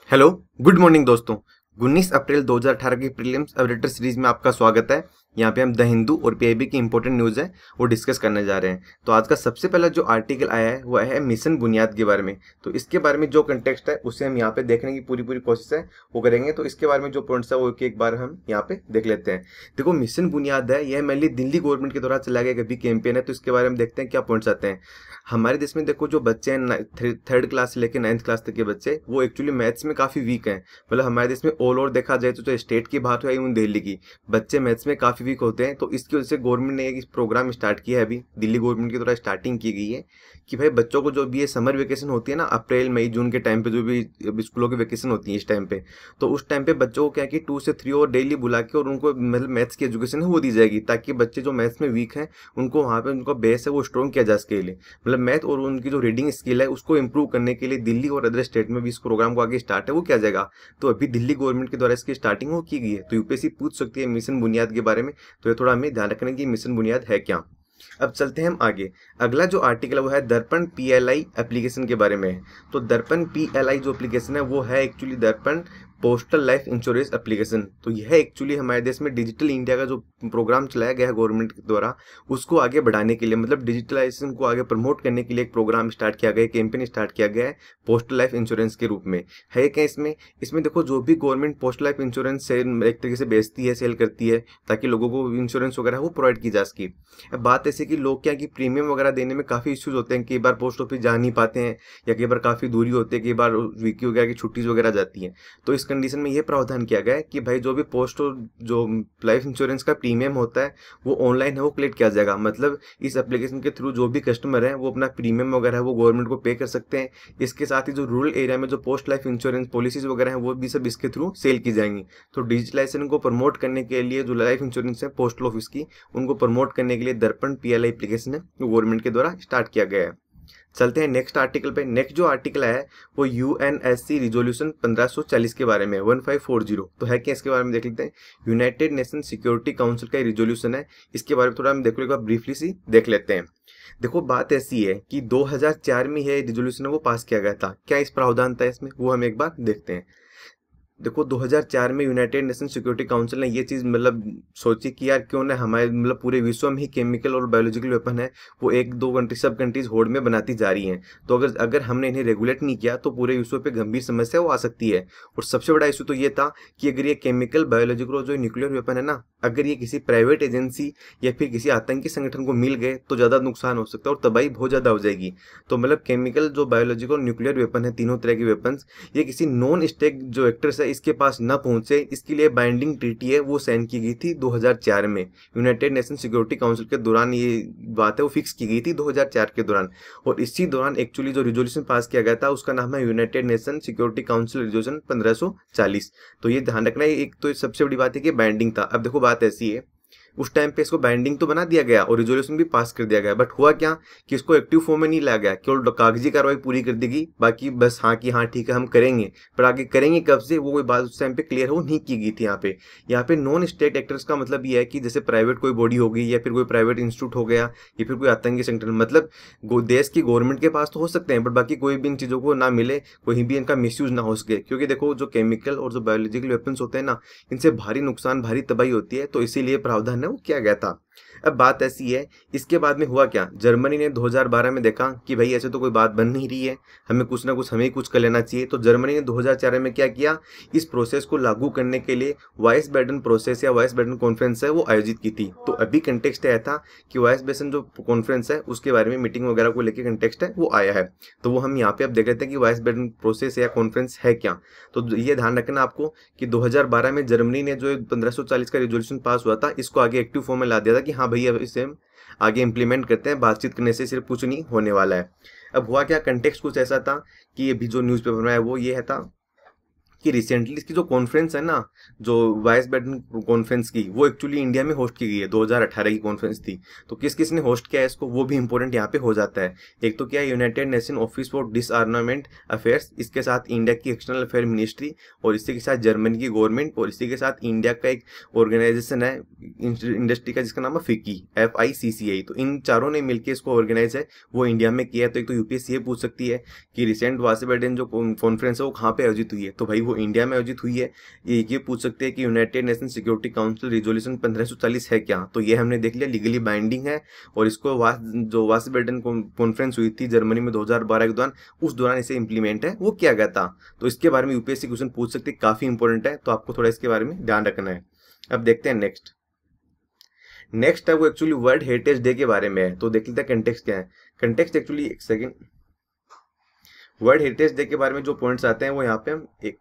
Hello, good morning दोस्तों। 19 अप्रैल 2018 की prelims updater series में आपका स्वागत है। यहाँ पे हम द हिंदू और पीआईबी की इंपॉर्टेंट न्यूज़ है वो डिस्कस करने जा रहे हैं। तो आज का सबसे पहला जो आर्टिकल आया है वो है मिशन बुनियाद के बारे में। तो इसके बारे में जो कंटेक्स्ट है उसे हम यहाँ पे देखने की पूरी कोशिश है वो करेंगे। तो इसके बारे में जो पॉइंट्स है वो एक बार हम यहाँ पे देख लेते हैं। देखो, मिशन बुनियाद है, यह मेनली दिल्ली गवर्नमेंट के द्वारा चलाया गया कभी कैंपेन है। तो इसके बारे में देखते हैं क्या पॉइंट्स आते हैं। हमारे देश में देखो, जो बच्चे हैं थर्ड क्लास से लेकर 9th क्लास तक के बच्चे, वो एक्चुअली मैथ्स में काफ़ी वीक हैं। मतलब हमारे देश में ऑल ओवर देखा जाए तो स्टेट की बात हो या इवन दिल्ली की, बच्चे मैथ्स में काफ़ी वीक होते हैं। तो इसकी वजह से गवर्नमेंट ने एक प्रोग्राम स्टार्ट किया है, अभी दिल्ली गवर्नमेंट के द्वारा स्टार्टिंग की गई है कि भाई बच्चों को जो भी ये समर वेकेशन होती है ना, अप्रैल मई जून के टाइम पे जो भी स्कूलों की वेकेशन होती है इस टाइम पे, तो उस टाइम पे बच्चों को क्या है कि 2 से 3 और डेली बुला के और उनको मतलब मैथ्स की एजुकेशन है वो दी जाएगी, ताकि बच्चे जो मैथ्स में वीक हैं उनको वहाँ पे उनका बेस है वो स्ट्रॉन्ग किया जा सके। मतलब मैथ और उनकी जो रीडिंग स्किल है उसको इंप्रूव करने के लिए दिल्ली और अदर स्टेट में भी इस प्रोग्राम को आगे स्टार्ट है वो किया जाएगा। तो अभी दिल्ली गवर्नमेंट के द्वारा इसकी स्टार्टिंग हो की गई है। तो यूपीएससी पूछ सकती है मिशन बुनियाद के बारे में, तो ये थोड़ा हमें ध्यान रखने की मिशन बुनियाद है क्या। अब चलते हैं हम आगे। अगला जो आर्टिकल है वो है दर्पण पीएलआई एप्लीकेशन के बारे में है। तो दर्पण पीएलआई जो एप्लीकेशन है वो है एक्चुअली दर्पण पोस्टल लाइफ इंश्योरेंस एप्लीकेशन। तो यह एक्चुअली हमारे देश में डिजिटल इंडिया का जो प्रोग्राम चलाया गया है गवर्नमेंट के द्वारा, उसको आगे बढ़ाने के लिए, मतलब डिजिटलाइजेशन को आगे प्रमोट करने के लिए एक प्रोग्राम स्टार्ट किया गया है, कैंपेन स्टार्ट किया गया है पोस्टल लाइफ इंश्योरेंस के रूप में। है क्या इसमें देखो, जो भी government postal life insurance sale एक तरीके से बेचती है, सेल करती है, ताकि लोगों को इंश्योरेंस वगैरह वो प्रोवाइड की जा सके। अब बात ऐसी कि लोग क्या कि प्रीमियम वगैरह देने में काफ़ी इश्यूज होते हैं, कई बार पोस्ट ऑफिस जा नहीं पाते हैं, या कई बार काफ़ी दूरी होती है, कई बार वीकी वगैरह की छुट्टीज वगैरह जाती हैं। तो इस कंडीशन में ये प्रावधान किया गया है कि भाई जो भी पोस्ट जो लाइफ इंश्योरेंस का प्रीमियम होता है वो ऑनलाइन है वो कलेक्ट किया जाएगा। मतलब इस एप्लीकेशन के थ्रू जो भी कस्टमर है वो अपना प्रीमियम वगैरह है वो गवर्नमेंट को पे कर सकते हैं। इसके साथ ही जो रूरल एरिया में जो पोस्ट लाइफ इंश्योरेंस पॉलिसीज वगैरह हैं वो भी सब इसके थ्रू सेल की जाएंगी। तो डिजिटलाइजेशन को प्रमोट करने के लिए जो लाइफ इंश्योरेंस है पोस्टल ऑफिस की, उनको प्रमोट करने के लिए दर्पण पीएलआई एप्लीकेशन है वो गवर्नमेंट के द्वारा स्टार्ट किया गया है। चलते हैं नेक्स्ट आर्टिकल पे। नेक्स्ट जो आर्टिकल है वो यूएनएससी रिजोल्यूशन 1540 के बारे में, 1540। तो है क्या, इसके बारे में देख लेते हैं। यूनाइटेड नेशन सिक्योरिटी काउंसिल का रिजोल्यूशन है, इसके बारे में थोड़ा हम देखो एक बार ब्रीफली सी देख लेते हैं। देखो, बात ऐसी है कि 2004 में यह रिजोल्यूशन है वो पास किया गया था। क्या इस प्रावधान था इसमें, वो हम एक बार देखते हैं। देखो, 2004 में यूनाइटेड नेशन सिक्योरिटी काउंसिल ने ये चीज़ मतलब सोची कि यार क्यों ना हमारे मतलब पूरे विश्व में ही केमिकल और बायोलॉजिकल वेपन है वो एक दो कंट्री सब कंट्रीज होड़ में बनाती जा रही हैं। तो अगर अगर हमने इन्हें रेगुलेट नहीं किया तो पूरे विश्व पे गंभीर समस्या वो आ सकती है। और सबसे बड़ा इशू तो ये था कि अगर ये केमिकल बायोलॉजिकल और जो न्यूक्लियर वेपन है ना, अगर ये किसी प्राइवेट एजेंसी या फिर किसी आतंकी संगठन को मिल गए तो ज़्यादा नुकसान हो सकता है और तबाही बहुत ज़्यादा हो जाएगी। तो मतलब केमिकल जो बायोलॉजिकल और न्यूक्लियर वेपन है, तीनों तरह के वेपन्स, ये किसी नॉन स्टेट जो एक्टर्स है इसके पास न पहुंचे, इसके लिए बाइंडिंग ट्रीटी है वो साइन की गई थी 2004 में। यूनाइटेड नेशन सिक्योरिटी काउंसिल के दौरान ये बात है वो फिक्स की गई थी 2004 के दौरान। और इसी दौरान एक्चुअली जो रिजोल्यूशन पास किया गया था उसका नाम है united nation security council resolution 1540। तो ये ध्यान रखना है, एक तो सबसे बड़ी बात है कि बाइंडिंग था। अब देखो, बात ऐसी है, उस टाइम पे इसको बाइंडिंग तो बना दिया गया और रिजोल्यूशन भी पास कर दिया गया, बट हुआ क्या कि इसको एक्टिव फॉर्म में नहीं लाया गया, केवल कागजी कार्रवाई पूरी कर दी गई, बाकी बस हाँ कि हाँ ठीक है हम करेंगे, पर आगे करेंगे कब से वो कोई बात उस टाइम पे क्लियर हो नहीं की गई थी। यहाँ पे नॉन स्टेट एक्टर्स का मतलब ये है कि जैसे प्राइवेट कोई बॉडी हो गई या फिर कोई प्राइवेट इंस्टीट्यूट हो गया या फिर कोई आतंकी संगठन, मतलब देश की गवर्नमेंट के पास तो हो सकते हैं बट बाकी कोई भी इन चीज़ों को ना मिले, कोई भी इनका मिसयूज ना हो सके। क्योंकि देखो, जो केमिकल और जो बायोलॉजिकल वेपन्स होते हैं ना, इनसे भारी नुकसान भारी तबाही होती है। तो इसीलिए प्रावधान है वो किया गया था। अब बात ऐसी है, इसके बाद में हुआ क्या, जर्मनी ने 2012 में देखा कि भाई ऐसे तो कोई बात बन नहीं रही है, हमें कुछ ना कुछ हमें कुछ कर लेना चाहिए। तो जर्मनी ने 2004 में क्या किया, इस प्रोसेस को लागू करने के लिए वाइस बेडन प्रोसेस या वाइस बेडन कॉन्फ्रेंस है वो आयोजित की थी। तो अभी कंटेक्स्ट आया था कि वाइस बेडन जो कॉन्फ्रेंस है उसके बारे में मीटिंग वगैरह को लेकर कंटेक्स्ट है वो आया है। तो वो हम यहाँ पे अब देख लेते हैं कि वाइस बेडन प्रोसेस या कॉन्फ्रेंस है क्या। तो ये ध्यान रखना आपको कि 2012 में जर्मनी ने जो 1540 का रिजोल्यूशन पास हुआ था इसको आगे एक्टिव फॉर्म में ला दिया था कि हाँ भैया इसे हम आगे इंप्लीमेंट करते हैं, बातचीत करने से सिर्फ कुछ नहीं होने वाला है। अब हुआ क्या, कंटेक्स्ट कुछ ऐसा था कि अभी जो न्यूज़पेपर में है वो ये है था कि रिसेंटली इसकी जो कॉन्फ्रेंस है ना, जो वाइस प्रेसिडेंट कॉन्फ्रेंस की, वो एक्चुअली इंडिया में होस्ट की गई है। 2018 की कॉन्फ्रेंस थी। तो किस किस ने होस्ट किया है इसको, वो भी इंपॉर्टेंट यहाँ पे हो जाता है। एक तो क्या है, united nation office for disarmament affairs, इसके साथ इंडिया की एक्सटर्नल अफेयर मिनिस्ट्री, और इसी के साथ जर्मनी की गवर्नमेंट, और इसी के साथ इंडिया का एक ऑर्गेनाइजेशन है इंडस्ट्री का, जिसका नाम है फिकी, FICCI। तो इन चारों ने मिलकर इसको ऑर्गेनाइज है, वो इंडिया में किया है। तो एक तो यूपीएससी ये पूछ सकती है कि रिसेंट वासिबेडन जो कॉन्फ्रेंस है वो कहाँ पे आयोजित हुई है, तो भाई वो इंडिया में आयोजित हुई है। ये पूछ सकते हैं कि united nation security council resolution 1540 है क्या, तो ये हमने देख लिया, लीगली बाइंडिंग है। और इसको जो वासिबेडन कॉन्फ्रेंस हुई थी जर्मनी में 2012 के दौरान, उस दौरान इसे इंप्लीमेंट है वो किया गया था। तो इसके बारे में यूपीएससी क्वेश्चन पूछ सकते हैं, काफी इंपॉर्टेंट है, तो आपको थोड़ा इसके बारे में ध्यान रखना है। अब देखते हैं नेक्स्ट है वो एक्चुअली वर्ल्ड हेरिटेज डे के बारे में है। तो देख लेते हैं कंटेक्स्ट क्या है। कंटेक्स्ट एक्चुअली, एक सेकंड, वर्ल्ड हेरिटेज डे के बारे में जो पॉइंट्स आते हैं वो यहाँ पे हम एक,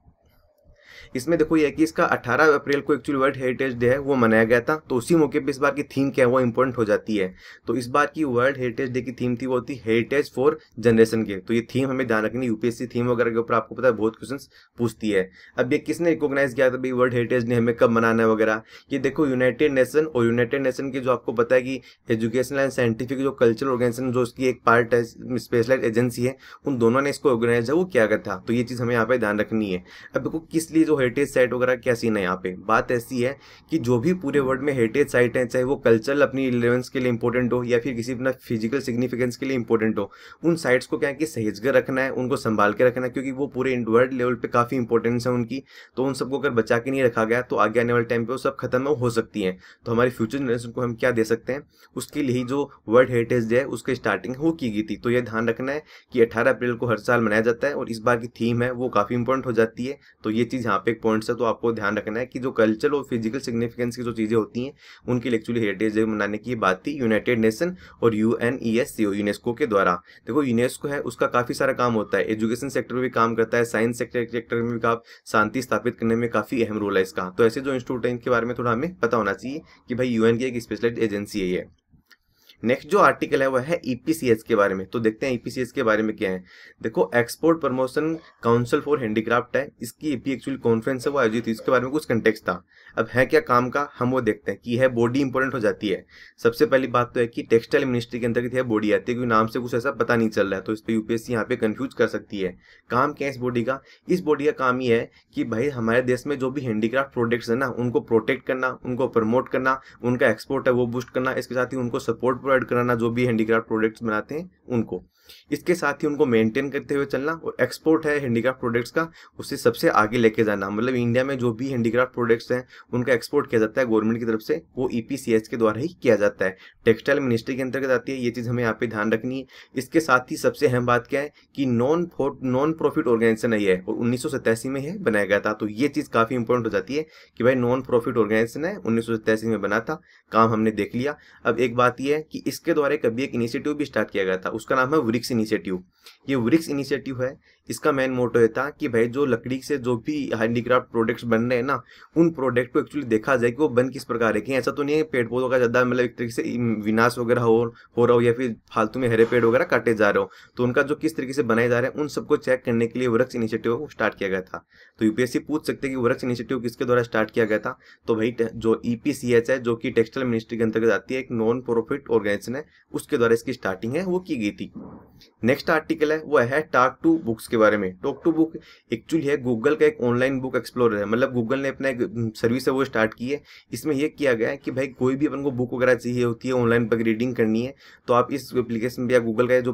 इसमें देखो ये है कि इसका 18 अप्रैल को एक्चुअली वर्ल्ड हेरिटेज डे है वो मनाया गया था। तो उसी मौके पे इस बार की थीम क्या है वो इंपॉर्टेंट हो जाती है। तो इस बार की वर्ल्ड हेरिटेज डे की थीम थी, वो थी हेरिटेज फॉर जनरेशन के। तो ये थीम हमें ध्यान रखनी, यूपीएससी थीम वगैरह के ऊपर आपको पता है बहुत क्वेश्चन पूछती है। अब ये किसने रिकॉग्नाइज किया था भाई वर्ल्ड हेरिटेज डे हमें कब मनाना है वगैरह, ये देखो यूनाइटेड नेशन, और यूनाइटेड नेशन की जो आपको पता है कि एजुकेशनल एंड साइंटिफिक जो कल्चरल ऑर्गेनाइजेशन जो उसकी एक पार्ट है, स्पेशलाइज एजेंसी है, उन दोनों ने इसको ऑर्गेनाइज है वो किया गया था। तो ये चीज हमें यहाँ पे ध्यान रखनी है। अब देखो किस लिए जो हेरिटेज साइट वगैरह क्या सीन है, यहाँ पे बात ऐसी है कि जो भी पूरे वर्ल्ड में हेरिटेज साइट है, चाहे वो कल्चरल अपनी रिलेवेंस के लिए इंपॉर्टेंट हो या फिर किसी अपना फिजिकल सिग्निफिकेंस के लिए इंपॉर्टेंट हो, उन साइट्स को क्या है कि सहेज कर रखना है, उनको संभाल के रखना है, क्योंकि वो पूरे वर्ल्ड लेवल पे काफी इंपॉर्टेंस है उनकी। तो उन सबको अगर बचा के नहीं रखा गया तो आगे आने वाले टाइम पे वो सब खत्म हो सकती है। तो हमारी फ्यूचर जनरेशन को हम क्या दे सकते हैं, उसके लिए ही जो वर्ल्ड हेरिटेज डे है उसकी स्टार्टिंग हो की गई थी। तो यह ध्यान रखना है कि 18 अप्रैल को हर साल मनाया जाता है, और इस बार की थीम है वो काफी इंपॉर्टेंट हो जाती है। तो ये चीज यहाँ पे एक पॉइंट है, तो आपको ध्यान रखना है कि जो कल्चरल और फिजिकल सिग्निफिकेंस की जो चीजें होती हैं उनके लिए एक्चुअली हेरिटेज डे मनाने की बात थी यूनाइटेड नेशन और UNESCO यूनेस्को के द्वारा। देखो यूनेस्को है उसका काफी सारा काम होता है, एजुकेशन सेक्टर में भी काम करता है, साइंस सेक्टर में भी शांति स्थापित करने में काफी अहम रोल है इसका। तो ऐसे जो इंस्टीट्यूट है इनके बारे में थोड़ा हमें पता होना चाहिए कि भाई यूएन की एक स्पेशलाइज्ड एजेंसी है ये। नेक्स्ट जो आर्टिकल है वो है ईपीसीएस के बारे में। तो देखते हैं ईपीसीएस के बारे में क्या है। देखो export promotion council for handicraft है, इसकी ईपी एक्चुअली कॉन्फ्रेंस है वो आयोजित हुई, इसके बारे में कुछ कंटेक्स्ट था। अब है क्या काम का, हम वो देखते हैं कि है बॉडी इंपॉर्टेंट हो जाती है। सबसे पहली बात तो है कि टेक्सटाइल मिनिस्ट्री के अंतर्गत है बॉडी आती है, क्योंकि नाम से कुछ ऐसा पता नहीं चल रहा है, तो इस पर यूपीएससी यहाँ पे कंफ्यूज कर सकती है। काम क्या है इस बॉडी का, इस बॉडी का काम ये है कि भाई हमारे देश में जो भी हैंडीक्राफ्ट प्रोडक्ट्स है ना उनको प्रोटेक्ट करना, उनको प्रमोट करना, उनका एक्सपोर्ट है वो बूस्ट करना, इसके साथ ही उनको सपोर्ट प्रोवाइड कराना जो भी हैंडीक्राफ्ट प्रोडक्ट्स बनाते हैं उनको, इसके साथ ही उनको मेंटेन करते हुए चलना, और एक्सपोर्ट है हैंडीक्राफ्ट प्रोडक्ट्स का उससे सबसे आगे लेके जाना। मतलब इंडिया में जो भी हैंडीक्राफ्ट प्रोडक्ट्स हैं उनका एक्सपोर्ट किया जाता है गवर्नमेंट की तरफ से, वो ईपीसीएस के द्वारा ही किया जाता है, टेक्सटाइल मिनिस्ट्री के अंतर्गत आती है। ये चीज हमें यहाँ पे ध्यान रखनी है। इसके साथ ही सबसे अहम बात क्या है कि नॉन प्रॉफिट ऑर्गेनाइजेशन है, और 1987 में यह बनाया गया था। तो ये चीज काफी इंपॉर्टेंट हो जाती है कि भाई नॉन प्रॉफिट ऑर्गेनाइजेशन है, 1987 में बना था, काम हमने देख लिया। अब एक बात यह है कि इसके द्वारा कभी एक इनिशिएटिव भी स्टार्ट किया गया था, उसका नाम है वृक्ष इनिशिएटिव। ये वृक्ष इनिशिएटिव है, इसका मेन मोटो ये था कि भाई जो लकड़ी से जो भी हैंडीक्राफ्ट प्रोडक्ट्स बन रहे हैं ना, उन प्रोडक्ट को एक्चुअली देखा जाए कि वो बन किस प्रकार है। कि ऐसा तो नहीं है पेड़ पौधों का ज्यादा मतलब एक तरीके से विनाश वगैरह हो रहा हो, या फिर फालतू में हरे पेड़ वगैरह काटे जा रहे हो, तो उनका जो किस तरीके से बनाए जा रहे हैं उन सबको चेक करने के लिए वृक्ष इनिशिएटिव को स्टार्ट किया गया था। तो यूपीएससी पूछ सकते हैं कि वृक्ष इनिशिएटिव किसके द्वारा स्टार्ट किया गया था, तो भाई जो ईपीसीएच है जो कि टेक्सटाइल मिनिस्ट्री के अंतर्गत आती है, एक नॉन प्रॉफिट ऑर्गेनाइजेशन है, उसके द्वारा इसकी स्टार्टिंग है वो की गई थी। नेक्स्ट आर्टिकल है वो है टॉक टू बुक्स के बारे में। टॉक टू बुक एक्चुअली है गूगल का एक ऑनलाइन बुक एक्सप्लोरर है, मतलब गूगल ने अपना एक सर्विस है वो स्टार्ट की है। इसमें यह किया गया है कि भाई कोई भी अपन को बुक वगैरह चाहिए होती है, ऑनलाइन पर रीडिंग करनी है, तो आप इस एप्लीकेशन या गूगल का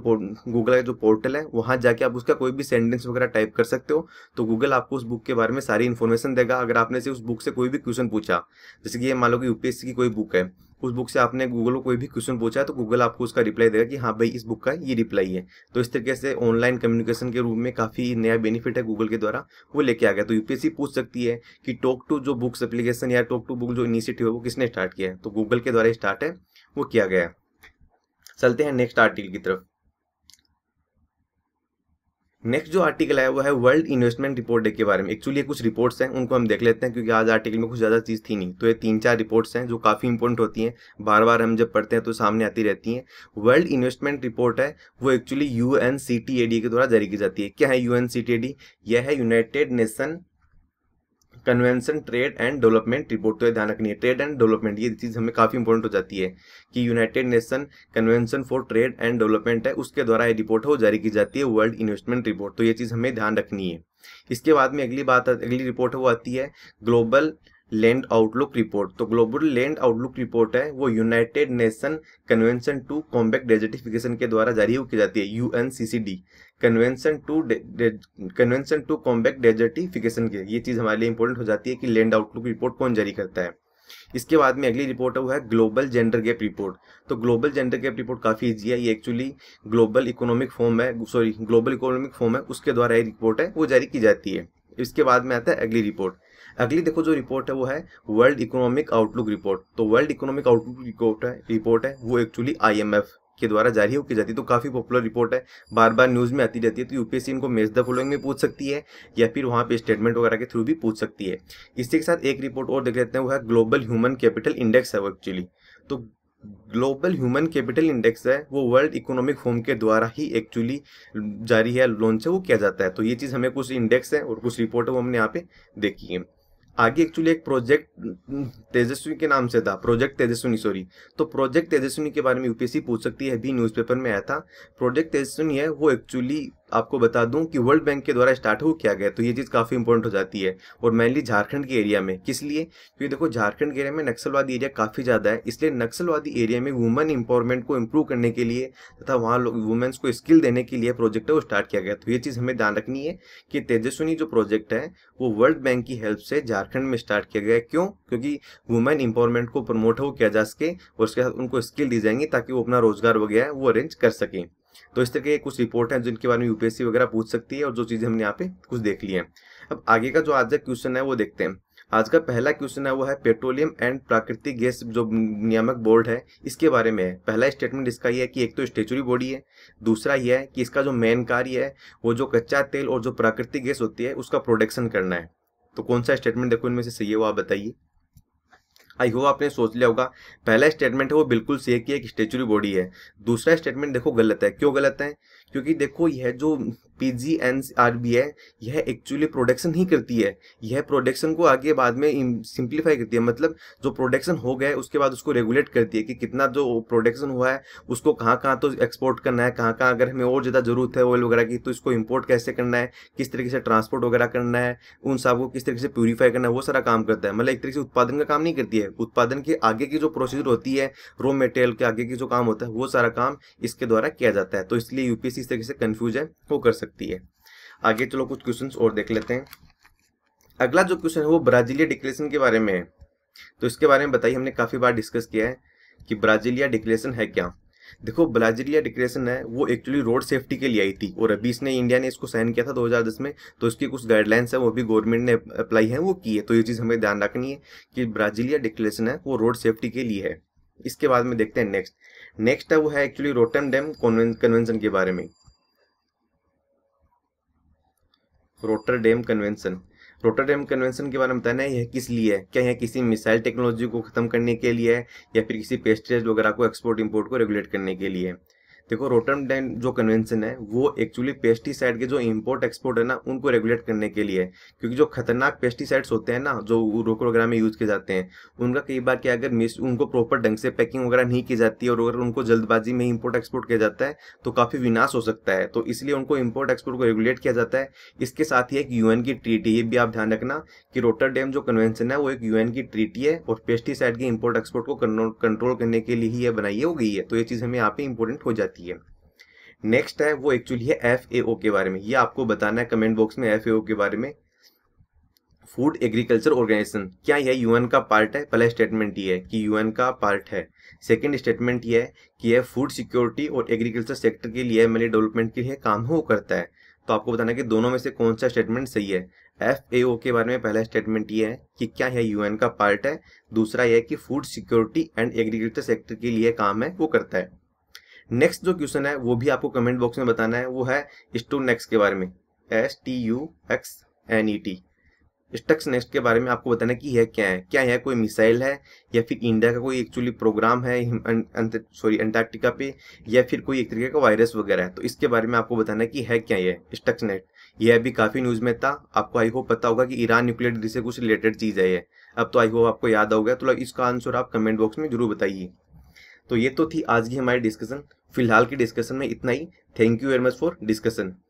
जो पोर्टल है वहां जाके आप उसका कोई भी सेंटेंस वगैरह टाइप कर सकते हो, तो गूगल आपको उस बुक के बारे में सारी इन्फॉर्मेशन देगा। अगर आपने से उस बुक से कोई भी क्वेश्चन पूछा, जैसे कि ये मान लो कि यूपीएससी की कोई बुक है, उस बुक से आपने गूगल को कोई भी क्वेश्चन पूछा है, तो गूगल आपको उसका रिप्लाई देगा कि हाँ भाई इस बुक का ये रिप्लाई है। तो इस तरीके से ऑनलाइन कम्युनिकेशन के रूप में काफी नया बेनिफिट है गूगल के द्वारा वो लेके आ गया। तो यूपीएससी पूछ सकती है कि टॉक टू जो बुक्स एप्लीकेशन या टॉक टू बुक जो इनिशिएटिव है वो किसने स्टार्ट किया है, तो गूगल के द्वारा स्टार्ट है वो किया गया है। चलते हैं नेक्स्ट आर्टिकल की तरफ। नेक्स्ट जो आर्टिकल है वो है वर्ल्ड इन्वेस्टमेंट रिपोर्ट डे के बारे में। एक्चुअली कुछ रिपोर्ट्स हैं उनको हम देख लेते हैं, क्योंकि आज आर्टिकल में कुछ ज़्यादा चीज़ थी नहीं, तो ये 3-4 रिपोर्ट्स हैं जो काफ़ी इंपॉर्टेंट होती हैं, बार बार हम जब पढ़ते हैं तो सामने आती रहती हैं। वर्ल्ड इन्वेस्टमेंट रिपोर्ट है वो एक्चुअली UNCTAD के द्वारा जारी की जाती है। क्या है UNCTAD? यह है united nation convention trade and development report, तो ये ध्यान रखनी है, ट्रेड एंड डेवलपमेंट ये चीज़ हमें काफ़ी इंपॉर्टेंट हो जाती है कि united nation convention for trade and development है, उसके द्वारा ये रिपोर्ट है वो जारी की जाती है, वर्ल्ड इन्वेस्टमेंट रिपोर्ट, तो ये चीज़ हमें ध्यान रखनी है। इसके बाद में अगली रिपोर्ट है वो आती है ग्लोबल लैंड आउटलुक रिपोर्ट। तो ग्लोबल लैंड आउटलुक रिपोर्ट है वो united nation convention to combat desertification के द्वारा जारी की जाती है, UNCCD convention to combat desertification के, ये चीज़ हमारे लिए इंपॉर्टेंट हो जाती है कि लैंड आउटलुक रिपोर्ट कौन जारी करता है। इसके बाद में अगली रिपोर्ट है वो है ग्लोबल जेंडर गैप रिपोर्ट। तो ग्लोबल जेंडर गैप रिपोर्ट काफ़ी ईजी है, ये एक्चुअली ग्लोबल इकोनॉमिक फोरम है, उसके द्वारा ये रिपोर्ट है वो जारी की जाती है। इसके बाद में आता है अगली रिपोर्ट। अगली देखो जो रिपोर्ट है वो है वर्ल्ड इकोनॉमिक आउटलुक रिपोर्ट। तो वर्ल्ड इकोनॉमिक आउटलुक रिपोर्ट है वो एक्चुअली IMF के द्वारा जारी की जाती है, तो काफ़ी पॉपुलर रिपोर्ट है, बार बार न्यूज़ में आती रहती है, तो यूपीएससी इनको मैच द फॉलोइंग में पूछ सकती है या फिर वहाँ पे स्टेटमेंट वगैरह के थ्रू भी पूछ सकती है। इसी के साथ एक रिपोर्ट और देख लेते हैं, वो है ग्लोबल ह्यूमन कैपिटल इंडेक्स है वो एक्चुअली। तो ग्लोबल ह्यूमन कैपिटल इंडेक्स है वो वर्ल्ड इकोनॉमिक फोरम के द्वारा ही एक्चुअली जारी है, लॉन्च है वो किया जाता है। तो ये चीज़ हमें कुछ इंडेक्स है और कुछ रिपोर्ट है वो हमने यहाँ पे देखी है। आगे एक्चुअली एक प्रोजेक्ट तेजस्वी के नाम से था, प्रोजेक्ट तेजस्विनी सॉरी, तो प्रोजेक्ट तेजस्विनी के बारे में यूपीएससी पूछ सकती है, अभी न्यूज़पेपर में आया था। प्रोजेक्ट तेजस्विनी है वो एक्चुअली आपको बता दूं कि वर्ल्ड बैंक के द्वारा स्टार्ट हो किया गया, तो ये चीज़ काफ़ी इंपॉर्टेंट हो जाती है, और मेनली झारखंड के एरिया में। किस लिए? क्योंकि देखो झारखंड के एरिया में नक्सलवादी एरिया काफ़ी ज़्यादा है, इसलिए नक्सलवादी एरिया में वुमेन इंपावरमेंट को इम्प्रूव करने के लिए तथा वहाँ वुमेन्स को स्किल देने के लिए प्रोजेक्ट है वो स्टार्ट किया गया। तो ये चीज़ हमें ध्यान रखनी है कि तेजस्विनी जो प्रोजेक्ट है वो वर्ल्ड बैंक की हेल्प से झारखंड में स्टार्ट किया गया है। क्यों? क्योंकि वुमेन इंपावरमेंट को प्रमोट हो किया जा सके और उसके साथ उनको स्किल दी जाएंगी ताकि वो अपना रोजगार वगैरह वो अरेंज कर सकें। तो इस तरह के कुछ रिपोर्ट हैं जिनके बारे में यूपीएससी वगैरह पूछ सकती है, और जो चीज़ें हमने यहाँ पे कुछ देख ली हैं। अब आगे का जो आज का क्वेश्चन है वो देखते हैं। आज का पहला क्वेश्चन है वो है पेट्रोलियम एंड प्राकृतिक गैस जो नियामक बोर्ड है इसके बारे में है। पहला स्टेटमेंट इसका ये है कि एक तो स्टेचुरी बॉडी है, दूसरा ये है कि इसका जो मेन कार्य है वो जो कच्चा तेल और जो प्राकृतिक गैस होती है उसका प्रोडक्शन करना है। तो कौन सा स्टेटमेंट देखो इनमें से सही है वो आप बताइए। आई होप आपने सोच लिया होगा। पहला स्टेटमेंट है वो बिल्कुल सही है कि एक स्टेचुरी बॉडी है। दूसरा स्टेटमेंट देखो गलत है। क्यों गलत है? क्योंकि देखो यह जो PGNRB है यह एक्चुअली प्रोडक्शन ही करती है, यह प्रोडक्शन को आगे बाद में सिंप्लीफाई करती है, मतलब जो प्रोडक्शन हो गया है उसके बाद उसको रेगुलेट करती है कि कितना जो प्रोडक्शन हुआ है उसको कहाँ कहाँ तो एक्सपोर्ट करना है, कहाँ कहाँ अगर हमें और ज़्यादा ज़रूरत है ऑयल वगैरह की तो इसको इम्पोर्ट कैसे करना है, किस तरीके से ट्रांसपोर्ट वगैरह करना है, उन सब को किस तरीके से प्यूरीफाई करना है, वो सारा काम करता है। मतलब एक तरीके से उत्पादन का काम नहीं करती है, उत्पादन के आगे की जो प्रोसीजर होती है, रॉ मटेरियल के आगे की जो काम होता है वो सारा काम इसके द्वारा किया जाता है। तो इसलिए यूपीएससी इस तरीके से कंफ्यूज है वो कर सकती है। आगे चलो कुछ क्वेश्चंस और देख लेते हैं। अगला जो क्वेश्चन है वो ब्राजीलिया डिक्लेरेशन के बारे में है। तो इसके बारे में बताइए, हमने काफी बार डिस्कस किया है कि ब्राजीलिया डिक्लेरेशन है क्या। देखो ब्राजीलिया डिक्लेरेशन है वो एक्चुअली रोड सेफ्टी के लिए आई थी, और अभी इसने इंडिया ने इसको साइन किया था 2010 में, तो इसकी कुछ गाइडलाइंस है वो भी गवर्नमेंट ने अप्लाई है वो की है। तो ये चीज़ हमें ध्यान रखनी है कि ब्राजीलिया डिक्लेरेशन है वो रोड सेफ्टी के लिए है। इसके बाद में देखते हैं नेक्स्ट है वो है एक्चुअली रोटरडैम कन्वेंशन के बारे में। रोटरडैम कन्वेंशन के बारे में बताना है, यह किस लिए है? क्या यह किसी मिसाइल टेक्नोलॉजी को खत्म करने के लिए है या फिर किसी पेस्टिसाइड वगैरह को एक्सपोर्ट इंपोर्ट को रेगुलेट करने के लिए है? देखो रोटरडैम जो कन्वेंशन है वो एक्चुअली पेस्टिसाइड के जो इंपोर्ट एक्सपोर्ट है ना उनको रेगुलेट करने के लिए है, क्योंकि जो खतरनाक पेस्टिसाइड्स होते हैं ना जो रोको वगैरह में यूज किए जाते हैं उनका कई बार क्या अगर उनको प्रॉपर ढंग से पैकिंग वगैरह नहीं की जाती है और अगर उनको जल्दबाजी में इंपोर्ट एक्सपोर्ट किया जाता है तो काफ़ी विनाश हो सकता है। तो इसलिए उनको इंपोर्ट एक्सपोर्ट को रेगुलेट किया जाता है। इसके साथ ही एक यूएन की ट्रीटी, ये भी आप ध्यान रखना कि रोटरडैम जो कन्वेंशन है वो एक यूएन की ट्रीटी है और पेस्टिसाइड के इंपोर्ट एक्सपोर्ट को कंट्रोल करने के लिए ही यह बनाई हो गई है। तो ये चीज़ हमें यहाँ पे इंपॉर्टेंट हो जाती है। नेक्स्ट है वो एक्चुअली है FAO के बारे में। ये आपको बताना है कमेंट बॉक्स में FAO के बारे में। फूड एग्रीकल्चर ऑर्गेनाइजेशन, क्या यह यूएन का पार्ट है? पहला स्टेटमेंट ये है कि यूएन का पार्ट है। सेकंड स्टेटमेंट ये है कि यह फूड सिक्योरिटी और एग्रीकल्चर सेक्टर के लिए मिली डेवलपमेंट के लिए काम हो करता है। तो आपको बताना है कि दोनों में से कौन सा स्टेटमेंट सही है। FAO के बारे में पहला स्टेटमेंट ये है कि क्या यह यूएन का पार्ट है, दूसरा यह है कि food security and agriculture sector के लिए काम है वो करता है। नेक्स्ट जो क्वेश्चन है वो भी आपको कमेंट बॉक्स में बताना है, वो है स्टूनेक्स के बारे में। STUXNET, स्टक्स नेक्स्ट के बारे में आपको बताना है कि यह क्या है। क्या यह कोई मिसाइल है या फिर इंडिया का कोई एक्चुअली प्रोग्राम है अंटार्कटिका पे, या फिर कोई एक तरीके का वायरस वगैरह है। तो इसके बारे में आपको बताना है कि है क्या यह स्टक्स नेट। ये अभी काफ़ी न्यूज़ में था, आपको आई होप पता होगा कि ईरान न्यूक्लियर डील से कुछ रिलेटेड चीज़ है ये। अब तो आई होप आपको याद हो गया, तो इसका आंसर आप कमेंट बॉक्स में जरूर बताइए। तो ये तो थी आज की हमारी डिस्कशन। फिलहाल की डिस्कशन में इतना ही। Thank you very much for discussion.